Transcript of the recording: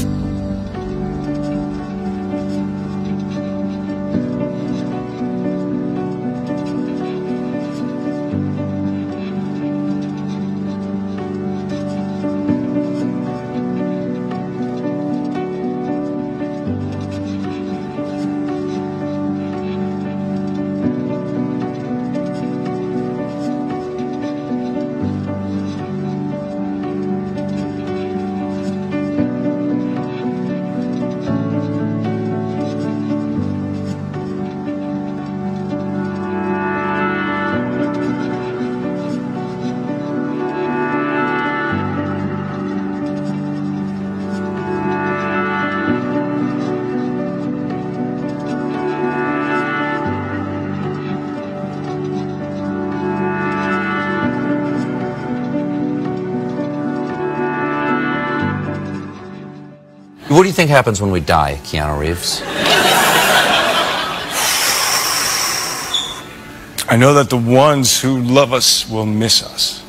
What do you think happens when we die, Keanu Reeves? I know that the ones who love us will miss us.